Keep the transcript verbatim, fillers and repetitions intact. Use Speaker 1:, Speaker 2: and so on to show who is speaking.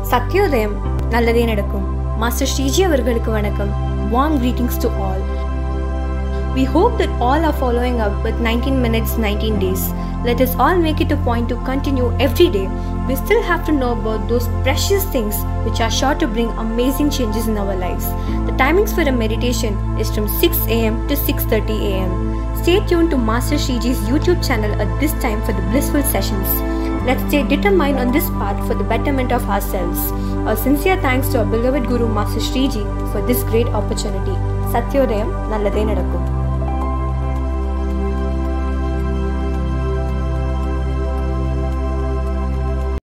Speaker 1: Satyodayam, நல்லதே நடக்கும். Master Shriji அவர்களுக்கு வணக்கம். Warm greetings to all. We hope that all are following up with nineteen minutes, nineteen days. Let us all make it a point to continue every day. We still have to know about those precious things which are sure to bring amazing changes in our lives. The timings for a meditation is from six a m to six thirty a m Stay tuned to Master Shriji's YouTube channel at this time for the blissful sessions. Let's stay determined on this path for the betterment of ourselves. A sincere thanks to our beloved Guru Master Shriji for this great opportunity. Satyodayam, நல்லதே நடக்கும்.